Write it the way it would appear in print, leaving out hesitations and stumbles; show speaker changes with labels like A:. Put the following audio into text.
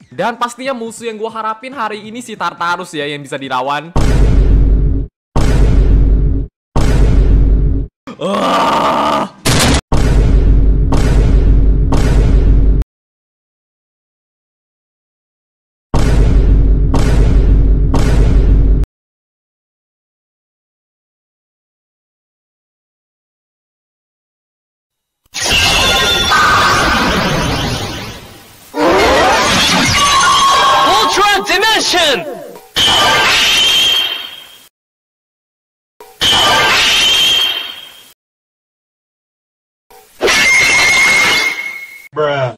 A: Dan pastinya musuh yang gue harapin hari ini si Tartarus ya, yang bisa dilawan.
B: Ultra Dimension! Bruh.